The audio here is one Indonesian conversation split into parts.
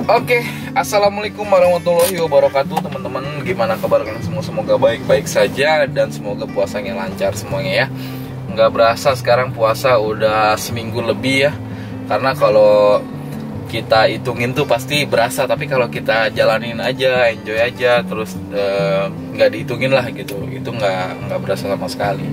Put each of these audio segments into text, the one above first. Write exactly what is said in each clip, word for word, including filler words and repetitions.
Oke, assalamualaikum warahmatullahi wabarakatuh teman-teman. Gimana kabar kalian semua? Semoga baik-baik saja dan semoga puasanya lancar semuanya ya. Nggak berasa sekarang puasa udah seminggu lebih ya. Karena kalau kita hitungin tuh pasti berasa, tapi kalau kita jalanin aja, enjoy aja, terus eh, nggak dihitungin lah gitu, itu nggak nggak berasa sama sekali.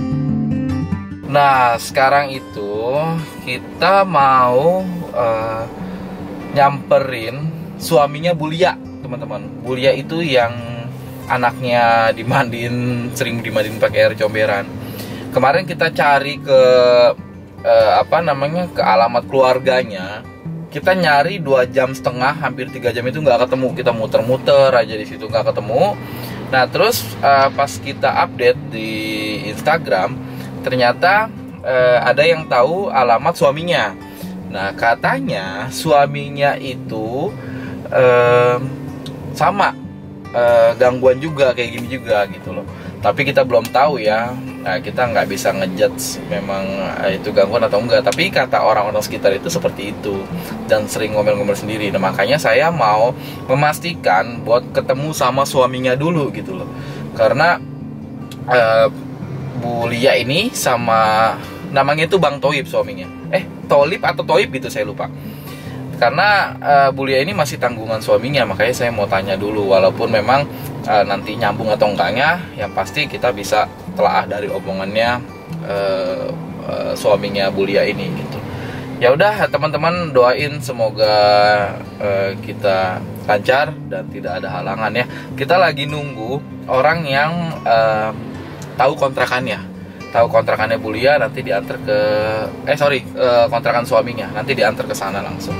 Nah sekarang itu kita mau eh, nyamperin suaminya Bulia, teman-teman. Bulia itu yang anaknya dimandiin, sering dimandiin pakai air comberan. Kemarin kita cari ke eh, apa namanya ke alamat keluarganya. Kita nyari dua jam setengah, hampir tiga jam itu nggak ketemu. Kita muter-muter aja di situ nggak ketemu. Nah terus eh, pas kita update di Instagram, ternyata eh, ada yang tahu alamat suaminya. Nah katanya suaminya itu eh, sama eh, gangguan juga kayak gini juga gitu loh. Tapi kita belum tahu ya. Nah, kita nggak bisa ngejudge memang eh, itu gangguan atau enggak. Tapi kata orang-orang sekitar itu seperti itu dan sering ngomel-ngomel sendiri. Nah makanya saya mau memastikan buat ketemu sama suaminya dulu gitu loh. Karena eh, Bu Lia ini sama namanya itu Bang Toib suaminya. Eh, Tolib atau Toib gitu saya lupa. Karena uh, Bu Lia ini masih tanggungan suaminya, makanya saya mau tanya dulu. Walaupun memang uh, nanti nyambung atau enggaknya, yang pasti kita bisa telaah dari omongannya uh, uh, suaminya Bu Lia ini gitu. Ya udah teman-teman, doain semoga uh, kita lancar dan tidak ada halangan ya. Kita lagi nunggu orang yang uh, tahu kontrakannya. Tahu kontrakannya Bu Lia, nanti diantar ke eh sorry eh, kontrakan suaminya, nanti diantar ke sana langsung.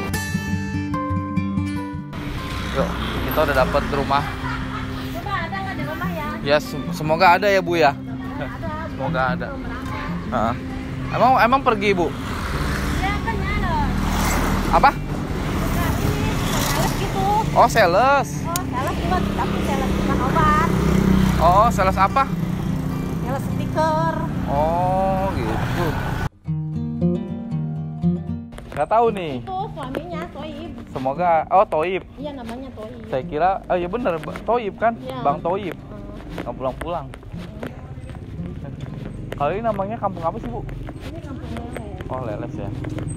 Yuk, kita udah dapat rumah. Coba ada nggak di rumah ya? Ya semoga ada ya Bu ya. Ada. Semoga ada. Nah, emang emang pergi Bu? Ya kan ada. Apa? Bukan ini, sales gitu. Oh sales. Oh sales cuma tapi sales cuma obat. Oh sales apa? Sales stiker. Oh gitu. Nggak tahu nih. Itu suaminya Toib. Semoga oh Toib. Iya namanya Toib. Saya kira oh ya bener Toib kan, Ya. Bang Toib. Hmm. Nggak pulang-pulang. Kalau ini namanya kampung apa sih Bu? Ini kampung Leles. Oh Leles ya.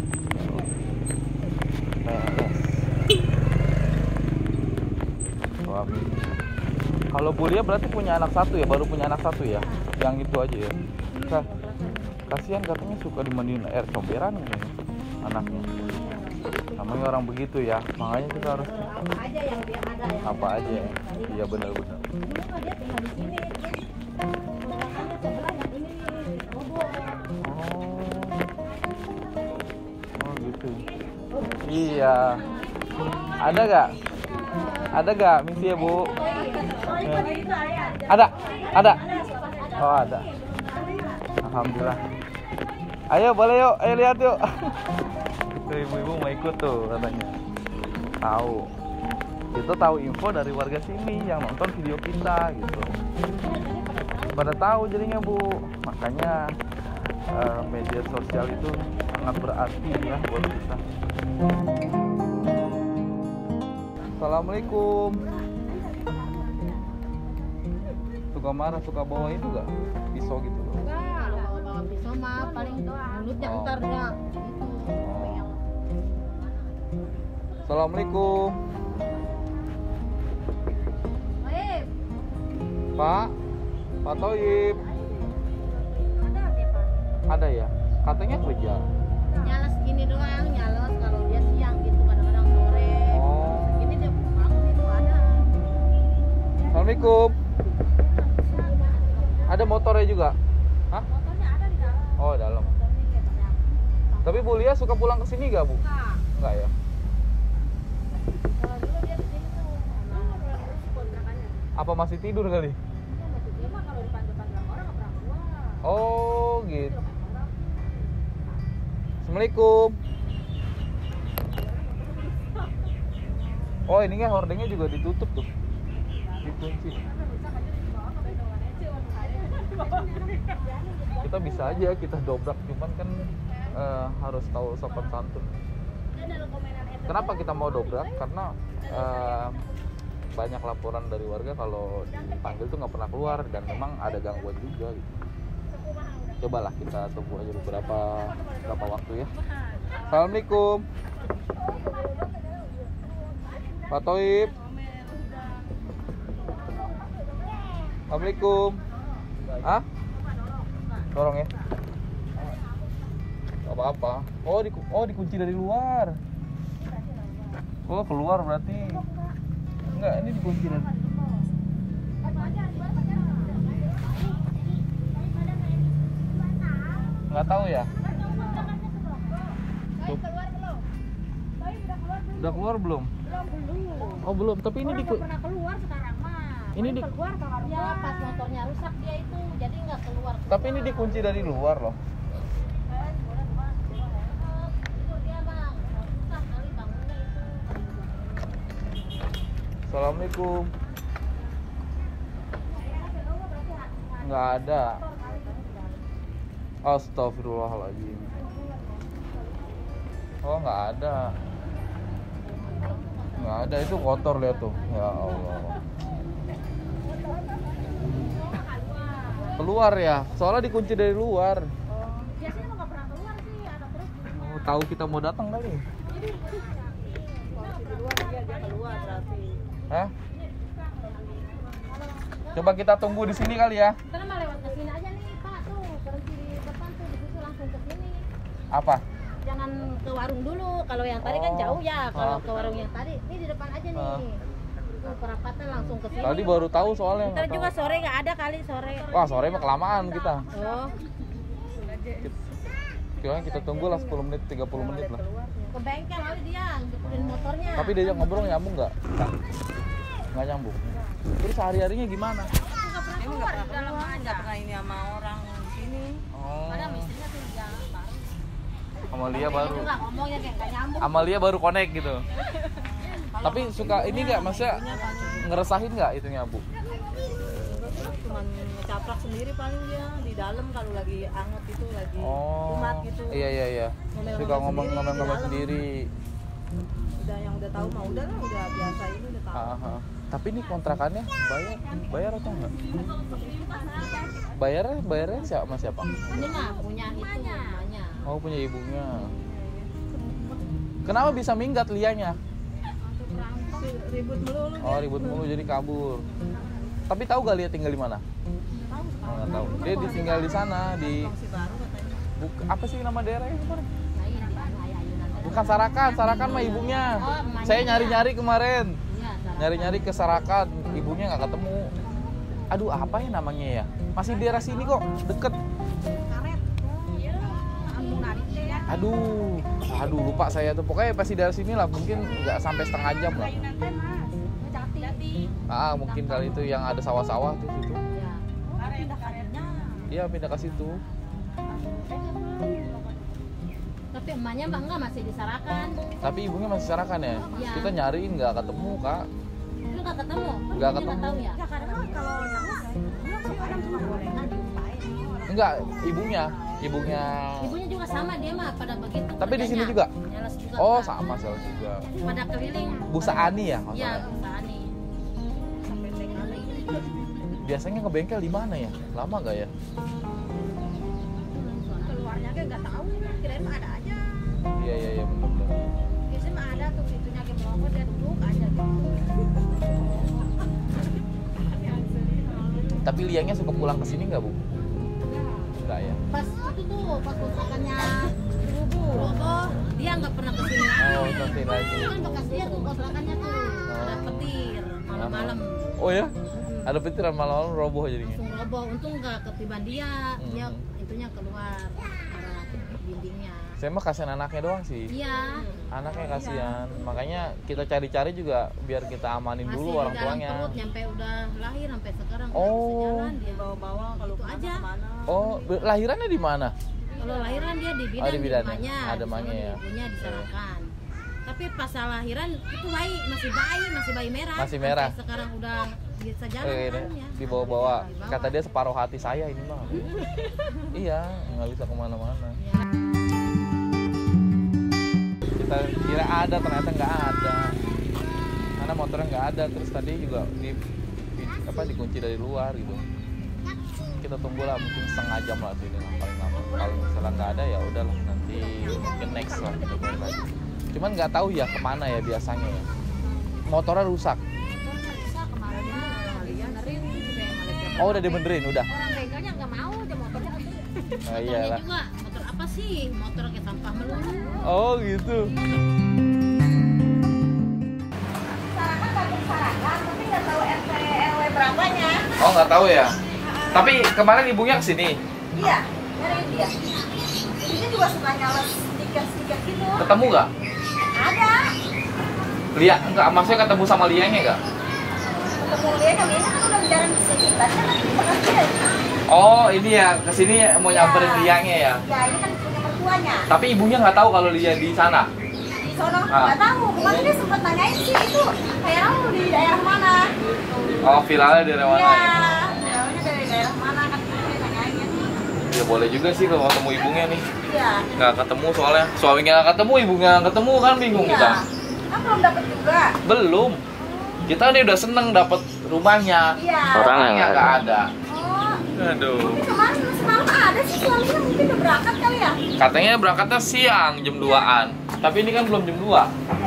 Leles. Suami. Kalau Bu Lia berarti punya anak satu ya, baru punya anak satu ya, yang itu aja ya. Kah, kasihan katanya suka dimandiin air comberan katanya, anaknya. Namanya orang begitu ya, makanya kita harus Apa aja yang dia ada ya. apa aja ya. Iya benar-benar. Dulu kan dia tinggal di sini. Kontrakannya sebelah yang ini roboh. Oh. Oh gitu. Iya. Ada gak? Ada gak misi ya Bu? Ada? Ada? Oh ada. Alhamdulillah. Ayo boleh yuk, ayo lihat yuk. Tuh ibu-ibu mau ikut tuh katanya. Tahu. Itu tahu info dari warga sini yang nonton video kita gitu. Pada tahu jadinya Bu. Makanya uh, media sosial itu sangat berarti ya buat kita. Assalamualaikum. Suka marah, suka bawa itu gak? Pisau gitu loh. Enggak, kalau bawa pisau mah paling mulutnya Oh. entar dia. Oh. Assalamualaikum. Baik. Pak, Pak Toib. Ada deh Pak. Ada ya? Katanya kerja. Nyales gini doang, nyales kalau dia siang gitu, kadang-kadang sore. Oh. Ini dia bangun itu ada. Assalamualaikum. Ada motornya juga? Hah? Motornya ada di dalam. Oh dalam. Motornya kayak banyak. Tapi Bu Lia suka pulang ke sini gak Bu? Nah, Enggak ya? kalau dulu dia di sini tuh, emang kontrakannya. Apa masih tidur kali? Dia masih dia mah kalau dipanggil-panggil orang nggak pernah keluar. Oh gitu. Assalamualaikum. Oh ini kan hordengnya juga ditutup tuh, dikunci. Kita bisa aja kita dobrak, cuman kan uh, harus tahu sopan santun. Dia ada komenan Kenapa kita mau dobrak? Karena uh, banyak laporan dari warga kalau dipanggil tuh nggak pernah keluar dan memang ada gangguan juga gitu. Cobalah kita tunggu aja beberapa beberapa waktu ya. Assalamualaikum Pak Toib. Assalamualaikum. Ah? Tolong ya. Gak apa-apa. Oh, di, oh dikunci dari luar. Oh keluar berarti. Enggak, ini dikunci dari. Nggak tahu ya. Tuh. Udah keluar belum? Belum. Oh belum. Tapi ini di. Pernah keluar sekarang mah. Ini di. Keluar kalau ya pas motornya rusak dia itu jadi nggak keluar. Tapi ini dikunci dari luar loh. Assalamualaikum. Nggak ada. Astagfirullahaladzim. Oh nggak ada. Nggak ada, itu kotor lihat tuh. Ya Allah. Keluar ya, soalnya dikunci dari luar. Oh, biasanya nggak pernah keluar sih, ada terus. Oh, tahu kita mau datang kali. Di luar dia dia keluar berarti. Hah? Coba kita tunggu di sini kali ya. Kita mah lewat ke sini aja nih, Pak. Tuh, berhenti di depan tuh, di situ langsung ke sini. Apa? Jangan ke warung dulu. Kalau yang tadi kan Oh. jauh ya. Kalau Ah. ke warung yang tadi, ini di depan aja nih. Ah. Tuh, perapatan langsung ke sini. Tadi baru tahu soalnya. Ntar nggak juga tahu. sore nggak ada kali sore. Wah sore mah kelamaan kita. Oh, Kira kita tunggu lah sepuluh menit, tiga puluh menit lah. ke bengkel kali dia, ngikutin motornya. Tapi diajak ngobrol nyambung nggak? Nggak nyambung. Terus sehari-harinya gimana? Emang nggak pernah keluar, nggak pernah ini sama orang di sini. Oh. Padahal istrinya tuh dia baru. Amalia baru. Juga ngomongnya kayak nggak nyambung. Amalia baru connect gitu. Tapi suka ini nggak, maksudnya ngeresahin nggak itunya Bu? Cuman ngecaprak sendiri paling dia di dalam kalau lagi anget itu lagi Oh. kumat gitu. Iya iya iya. Ngomel-ngomel Suka ngomong sendiri ngomong di ngomong dalam. sendiri. Udah yang udah tahu mah udah lah, udah biasa ini udah tahu. Ah, ah. Tapi ini kontrakannya bayar bayar atau enggak? Bayarnya bayarnya siapa sama siapa? Ini mah punya itu namanya. Oh punya ibunya. Kenapa bisa minggat lianya? Ribut melulu. Oh ribut mulu jadi kabur. Tapi tahu gak Lia tinggal di mana? Tahu Oh, nggak tahu. Dia ditinggal di sana di si baru katanya. buk, apa sih nama daerahnya kemarin? Lain di ayunan. Bukan Sarakan, Sarakan mah ibunya. Oh, emaknya. Saya nyari-nyari kemarin. Iya, Sarah. Nyari-nyari ke Sarakan, ibunya nggak ketemu. Aduh, apa ya namanya ya? Masih di daerah sini kok, deket. Karet. Iya, anu narik ya. Aduh, aduh lupa saya tuh. Pokoknya pasti dari sini lah, mungkin nggak sampai setengah jam lah. Jati. Ah, mungkin kali itu yang ada sawah-sawah tuh situ. Ya. Pindah karetnya. Iya, pindah ke situ. Tapi emaknya mah enggak masih disarakan. Tapi ibunya masih Sarakan ya? Iya. Kita nyariin nggak ketemu, Kak. Lu enggak ketemu? Nggak Ibunya ketemu. tahu ya? Ya karena kalau nyamuk orang cuma gorengan diupain. Enggak, ibunya. Ibunya. Ibunya juga sama dia mah pada begitu. Tapi di sini kerjanya. juga? Nyales juga. Oh, Pak. sama sel juga. Pada keliling. Bu Saani ya Iya, maksudnya? Bu Saani. Sampai kali. Biasanya ke bengkel di mana ya? Lama nggak ya? Keluarnya kayak enggak tahu, kirain mah ada aja. Iya iya iya benar-benar. Biasanya mah ada tuh pintunya kayak melongo dia duduk aja gitu. Tapi Liangnya suka pulang ke sini nggak Bu? Nggak ya. Pas itu tuh, pas kontrakannya roboh, dia nggak pernah kesini lagi. Oh, nanti lagi. Itu kan bekas dia tuh kontrakannya tuh, ada petir malam-malam. Oh ya? Mm-mm. Ada petir malam-malam roboh jadinya. Langsung roboh, untung nggak ketiban dia, dia Hmm. itunya keluar arah dindingnya. Saya mah kasihan anaknya doang sih. Iya, Anaknya kasihan. Makanya kita cari-cari juga biar kita amanin masih dulu di orang dalam tuanya. perut, nyampe udah lahir sampai sekarang nggak Oh. bisa jalan dia. bawa-bawa kalau Itu aja. Oh, be- lahirannya di mana? Kalau lahiran dia di bidan, Oh, di di bidan ya? emaknya, Ada di emaknya sana ya? ibunya disarakan. Tapi pas lahiran itu bayi, masih bayi, masih bayi merah. Masih merah. Sampai sekarang udah bisa jalan Eh, kan ya. dibawa-bawa. Dibawa. Kata dia separuh hati saya ini mah. Iya, nggak bisa kemana-mana. Ya. Kita kita kira ada, ternyata nggak ada. Karena motornya nggak ada, terus tadi juga di, di apa dikunci dari luar gitu. Kita tunggulah mungkin setengah jam lah sini paling lama. Kalau misalnya nggak ada ya udahlah, nanti mungkin next lah kita balik lagi. Cuman nggak tahu ya kemana ya biasanya ya. Motornya rusak. Oh udah dibenerin udah. Orang bengkelnya nggak mau aja motornya. Nah, iyalah. Juga motor apa sih? Motor kayak sampah melulu. Oh gitu. Sarakan kampung Sarakan, tapi nggak tahu R T R W berapanya. Oh nggak tahu ya. Tapi kemarin ibunya kesini. Iya, dari dia. Ini juga suka nyales stiker-stiker gitu. Ketemu nggak? Ada. Lia enggak, maksudnya ketemu sama Lianya nggak? Ketemu dia kami kan udah jalan di sini. Tadi kan nanti pernah dia. Oh ini ya kesini mau nyamperin Ya. Lianya ya. Ya ini kan punya mertuanya. Tapi ibunya nggak tahu kalau Lia di sana. Di sono Ah. nggak tahu. Kemarin dia sempat nanyain sih itu kayak kamu di daerah mana. Oh viralnya dari mana? Iya. Ya? Daerahnya dari daerah mana kan dia nanyainnya. Ya boleh juga sih kalau ketemu ibunya nih. Iya. Nggak ketemu soalnya suaminya nggak ketemu, ibunya nggak ketemu kan bingung Iya. kita. Kan belum dapat juga. Belum. Kita nih udah seneng dapat rumahnya. Iya. Orangnya nggak ada. Oh. Aduh. Ini kemarin semalam ada sih suaminya mungkin udah berangkat kali ya. Katanya berangkatnya siang jam duaan. Tapi ini kan belum jam dua.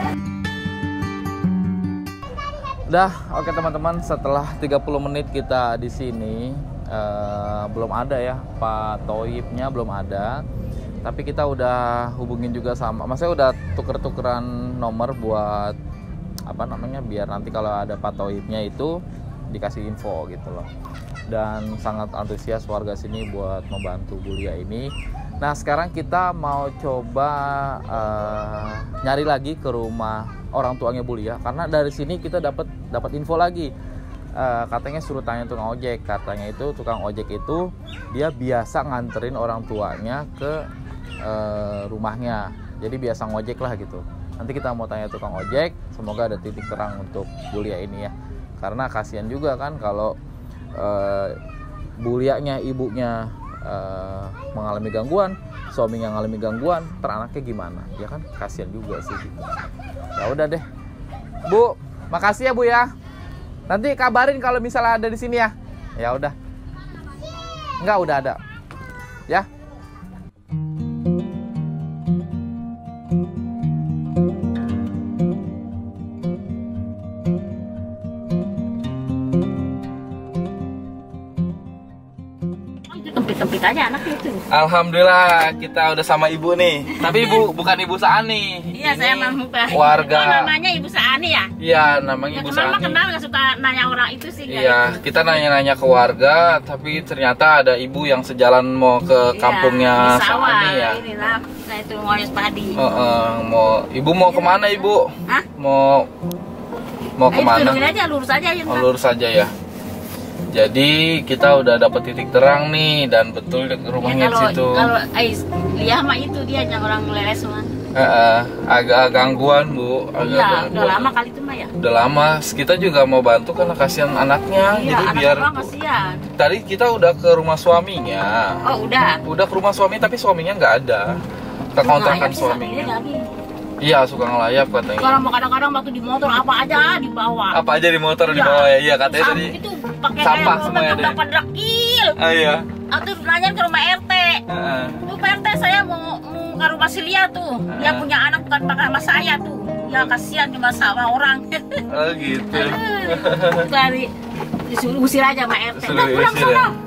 Udah, oke teman-teman, setelah tiga puluh menit kita di sini eh, belum ada ya Pak Toibnya, belum ada. Tapi kita udah hubungin juga sama, maksudnya udah tuker-tukeran nomor buat apa namanya, biar nanti kalau ada Pak Toibnya itu dikasih info gitu loh. Dan sangat antusias warga sini buat membantu Bulia ini. Nah sekarang kita mau coba uh, nyari lagi ke rumah orang tuanya Bulia, karena dari sini kita dapat dapat info lagi. Uh, katanya suruh tanya tukang ojek, katanya itu tukang ojek itu dia biasa nganterin orang tuanya ke uh, rumahnya, jadi biasa ngojek lah gitu. Nanti kita mau tanya tukang ojek, semoga ada titik terang untuk Bulia ini ya, karena kasihan juga kan kalau uh, Bulianya ibunya uh, mengalami gangguan, suaminya mengalami gangguan, teranaknya gimana? Ya kan kasihan juga sih gitu. Ya udah deh, Bu, makasih ya Bu ya. Nanti kabarin kalau misalnya ada di sini ya. Ya udah. Enggak, udah ada. Ya. Tempit-tempit aja anaknya itu. Alhamdulillah kita udah sama ibu nih. Tapi ibu bukan Ibu Saani. Iya, Ini saya emang bukan. warga. Oh, namanya Ibu Saani ya? Iya, namanya Ya, Ibu kemarin mah Saani. kenal nggak suka nanya orang itu sih. Iya, kita nanya-nanya ke warga, tapi ternyata ada ibu yang sejalan mau ke kampungnya di sawah, Saani ya. Inilah, nah itu ngurus padi. Uh, uh, mau ibu mau kemana ibu? Hah? Mau mau Nah, itu kemana? turunin aja, lurus aja ya. Oh, lurus saja ya. Jadi kita udah dapat titik terang nih, dan betul rumahnya di kalau situ. kalau Ais lihat mah itu dia yang orang leles mah. Uh, uh, agak gangguan bu, agak Iya, gangguan. udah lama kali itu mah ya. Udah lama. Kita juga mau bantu karena kasihan anaknya. Iya, Jadi anak biar abang kasihan. tadi kita udah ke rumah suaminya. Oh, udah. Udah ke rumah suami tapi suaminya nggak ada. Ke kontrakan suaminya. Iya, suka ngelayap katanya. Kalau mau kadang-kadang waktu di motor apa aja dibawa. Apa aja di motor Iya. dibawa ya? Iya katanya Sam- tadi. itu pakai sampah kayak semuanya motor deh. dapat drakil. Ah iya. Aku nanya ke rumah R T. Heeh. Tuh Pak R T, saya mau, mau ke rumah si Lia tuh. Dia Ah. punya anak bukan pakai sama saya tuh. Ya kasihan cuma sama orang. Oh gitu. Dari disuruh usir aja sama R T. Suruh Udah pulang usir sana. ya?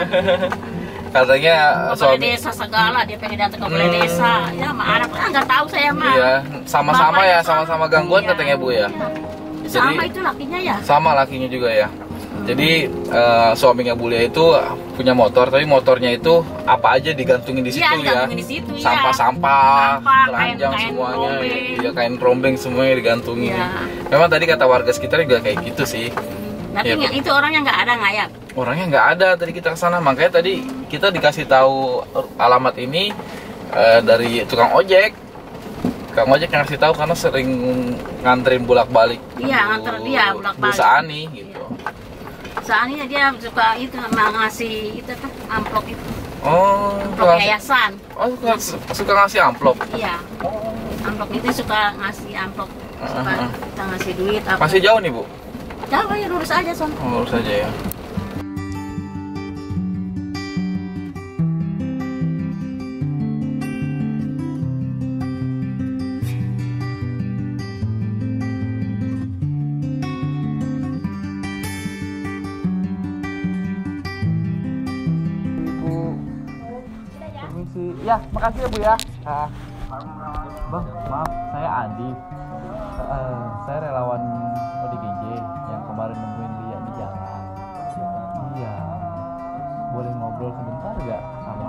Katanya Ke balai suami. desa segala, dia pengen datang ke balai Hmm. desa. Ya sama anak, ah, nggak tahu saya mah. Iya, sama-sama Bapaknya ya, sama-sama gangguan Iya. katanya Bu ya. Sama Jadi- itu lakinya ya. Sama lakinya juga ya. Jadi eh, suaminya Bulia itu punya motor, tapi motornya itu apa aja digantungin di situ Iya, ya. digantungin di situ, iya. Sampah-sampah, Sampah, keranjang kain- kain semuanya, rombeng. iya kain rombeng semuanya digantungin. Iya. Memang tadi kata warga sekitar juga kayak gitu sih. Tapi Iya, nggak- itu orangnya nggak ada ngayap. Orangnya nggak ada tadi kita kesana, makanya tadi kita dikasih tahu alamat ini eh, dari tukang ojek. Tukang ojek yang ngasih tahu karena sering nganterin bolak-balik. Iya, Bu- nganter dia Bu bolak-balik. Saani gitu. Soalnya dia suka itu sama ngasih itu kan amplop itu, Oh, amplop suka, yayasan. oh suka, suka ngasih amplop. Iya. Oh, amplop itu suka ngasih amplop, suka Uh-huh. kita ngasih duit apa. Masih jauh nih, Bu? Jauh ya, lurus aja son. Oh, lurus aja ya. Permisi. Ya, makasih ya Bu ya. Ah. Bang, maaf, saya Adi. Eh, saya relawan O D G J yang kemarin nemuin Lia di jalan. Iya. Boleh ngobrol sebentar nggak sama?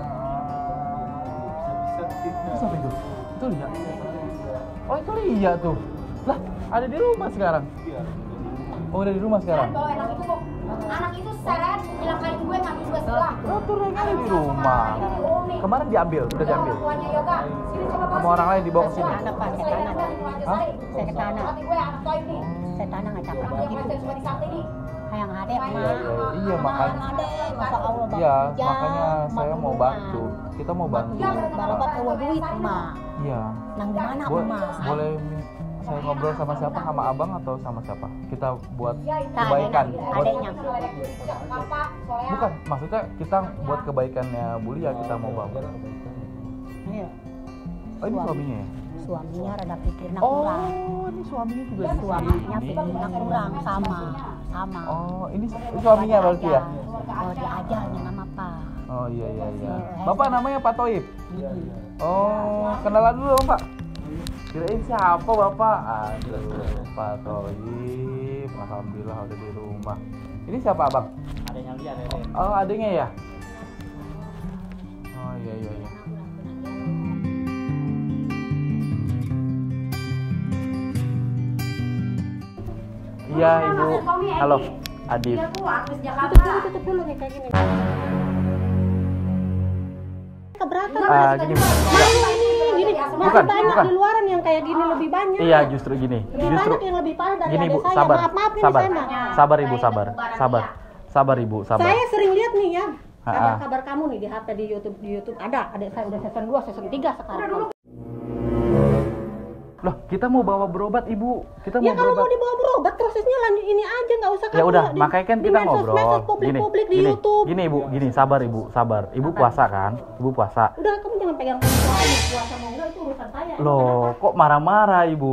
Itu siapa itu? Itu Lia. Oh, itu Lia tuh. Lah, ada di rumah sekarang. Oh, udah di rumah sekarang. Bawa anak itu kok. Anak itu seret, nyelakain gue ngambil gue sebelah. Oh, tuh Lia ada di rumah. Kemarin diambil, udah diambil. Tuanya Yoga. Sini coba bawa. Sama orang lain dibawa ke sini. Anak Pak, saya tanah. Hah? Saya ke tanah. Mati gue anak toy nih. Saya tanah nggak capek Dia gitu. macam cuma di sate nih. Yang ada Iya, mah. iya, iya, makanya. Masa Allah Bang. Iya, Ya, makanya saya mau rumah. bantu. Kita mau bantu. Balabat bawa duit mah. Iya. Nang di mana Bo- mah? boleh min- saya ngobrol sama siapa? Sama abang atau sama siapa? Kita buat Nah, kebaikan. adeknya, Buat, adeknya. bukan, maksudnya kita buat kebaikannya Bu Lia, kita mau bantu. Iya. Oh, ini suaminya ya? Suaminya rada pikirnya Oh, kurang. ini suaminya juga di Suaminya sini. pikirnya kurang sama, sama. Oh, ini su- suaminya berarti ya? Kalau diajarnya nama apa? Oh, iya, iya, iya. Bapak namanya Pak Toib? Gigi. Oh, kenalan dulu dong, Pak. Kirain siapa Bapak? Aduh, Pak Toib. Alhamdulillah udah di rumah. Ini siapa, Abang? Adanya Lia, Nenek. Oh, adanya ya? Oh, iya, iya, iya. Iya, Ibu. Halo, Adit. Dia tuh artis Tutup Jakarta. dulu, tutup dulu nih kayak gini. Keberatan. Ah, gini. Mana ini gini, masih Bukan, banyak bukan. di luaran yang kayak gini lebih banyak. Iya, justru gini. Lebih Justru banyak yang lebih parah dari gini, adik Bu, saya. sabar. Maaf, maaf ini Sabar. saya mah. Sabar, Ibu, sabar. Sabar. Sabar, Ibu, sabar. Saya sering lihat nih ya, Ha-ha. kabar-kabar kamu nih di H P, di YouTube, di YouTube ada. Adik saya udah season dua, season tiga sekarang. Loh, kita mau bawa berobat, Ibu. Kita mau Ya kalau berobat. mau dibawa berobat prosesnya lanjut ini aja, nggak usah Ya kamu udah, di- makanya kan di kita medsos- ngobrol. medsos publik-publik di gini, YouTube. Gini, Ibu, gini, sabar, Ibu, sabar. Ibu puasa kan? Ibu puasa. Udah kamu jangan pegang puasa, puasa mau enggak itu urusan saya. Loh, kok marah-marah, Ibu?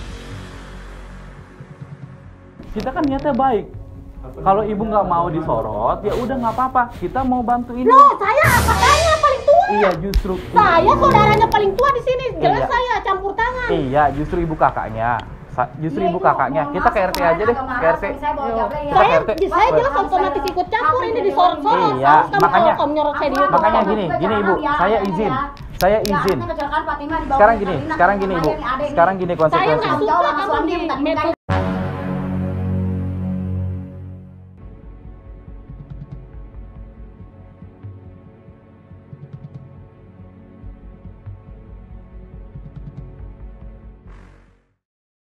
Kita kan niatnya baik. Kalau Ibu nggak mau disorot, ya udah nggak apa-apa. Kita mau bantu ini. Loh, saya apa saya paling tua? Iya, justru. Saya saudaranya paling tua di sini. Jelas Iya. saya campur tangan. Iya, justru Ibu kakaknya. Sa- Justru Iya, Ibu itu, kakaknya. mohon Kita maaf, ke R T kemarin aja deh, agak marah, ke R T. suami saya bawa Yuk, jablay ya. kita Saya, ke R T. saya jelas otomatis ikut campur ini disorot-sorot. Iya, Harus kamu makanya- kalau kamu nyorot saya di YouTube. Makanya kamu- gini, gini Ibu, saya izin. Saya izin. Ya, kecelakaan Fatimah dibawa Sekarang ke gini, Karina, sekarang gini sama Ibu. yang ada ini. Sekarang gini Saya nggak konsekuensinya. suka kamu di medsos